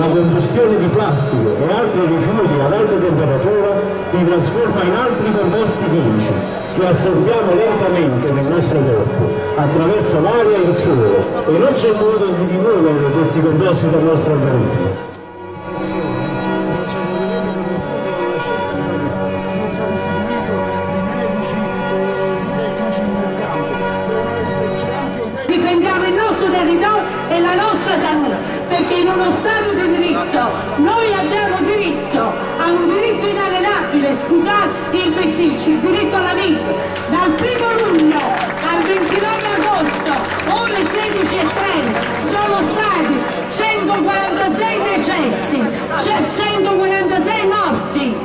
La combustione di plastico e altri rifiuti ad alta temperatura li trasforma in altri composti chimici che assorbiamo lentamente nel nostro corpo attraverso l'aria e il suolo, e non c'è modo di rimuovere questi composti dal nostro organismo. Difendiamo il nostro territorio e la nostra salute, perché in uno Stato di diritto noi abbiamo diritto a un diritto inalienabile, scusate il bisticcio, il diritto alla vita. Dal 1° luglio al 29 agosto, ore 16:30, sono stati 146 decessi, 146 morti.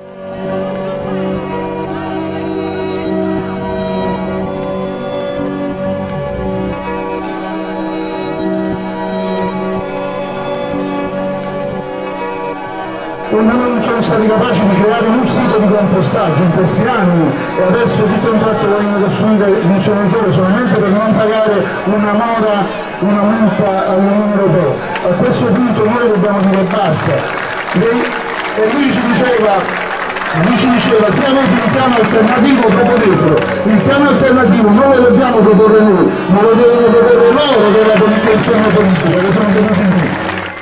Non sono stati capaci di creare un sito di compostaggio in questi anni, e adesso tutto un tratto vogliono costruire l'inceneritore solamente per non pagare una multa all'Unione Europea. A questo punto noi dobbiamo dire basta. E lui ci diceva sia voi un piano alternativo, proponetelo. Il piano alternativo non lo dobbiamo proporre noi, ma lo devono proporre loro che è il piano politico, che sono venuti qui.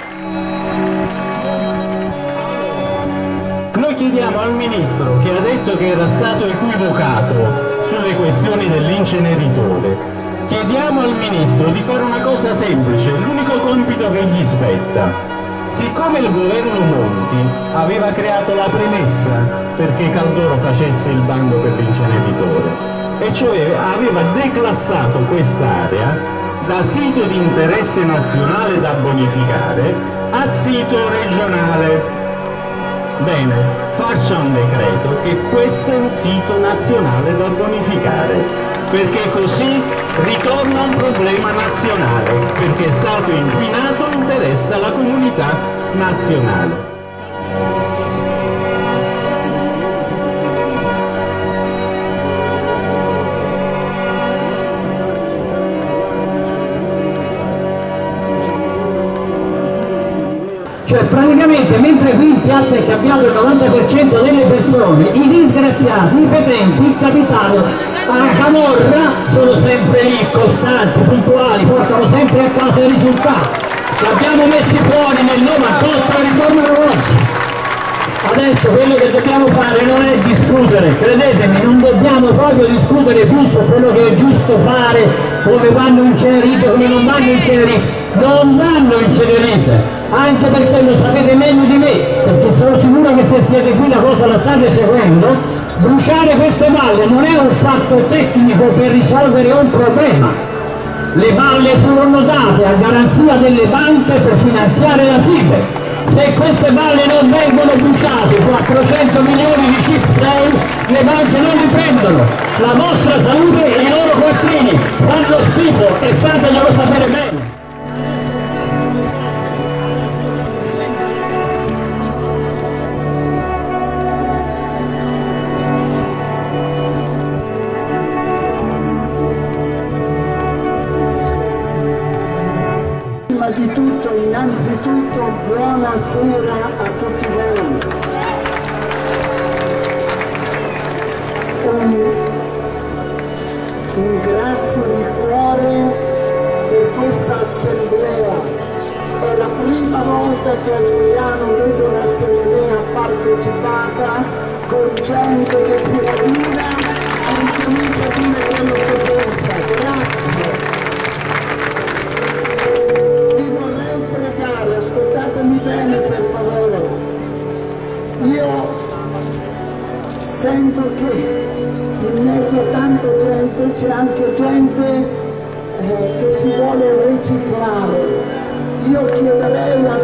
Chiediamo al Ministro, che ha detto che era stato equivocato sulle questioni dell'inceneritore, chiediamo al Ministro di fare una cosa semplice, l'unico compito che gli spetta. Siccome il governo Monti aveva creato la premessa perché Caldoro facesse il bando per l'inceneritore, e cioè aveva declassato quest'area da sito di interesse nazionale da bonificare a sito regionale. Bene, faccia un decreto che questo è un sito nazionale da bonificare, perché così ritorna un problema nazionale, perché è stato inquinato e interessa la comunità nazionale. Cioè praticamente mentre qui in piazza è cambiato il 90% delle persone, i disgraziati, i petenti, il capitale, la camorra sono sempre lì, costanti, puntuali, portano sempre a casa i risultati. Li abbiamo messi fuori nel 98 e ritornano oggi. Adesso quello che dobbiamo fare non è discutere, credetemi, non dobbiamo proprio discutere più su quello che è giusto fare, come vanno incenerite, come non vanno incenerite. Non vanno incenerite, anche perché lo sapete meglio di me, perché sono sicuro che se siete qui la cosa la state seguendo. Bruciare queste balle non è un fatto tecnico per risolvere un problema. Le balle furono date a garanzia delle banche per finanziare la FIBE. Se queste balle non vengono bruciate, 400 milioni di CIP6, le banche non li prendono. La vostra salute e i loro quattrini fanno schifo e fateglielo sapere bene. Di tutto, innanzitutto, buonasera a tutti voi. Un grazie di cuore per questa assemblea. È la prima volta che a Giuliano vedo un'assemblea partecipata con gente che si raduna e incomincia a dire quello che pensa. Grazie. Ascoltatemi bene per favore, io sento che in mezzo a tanta gente c'è anche gente che si vuole riciclare. Io chiederei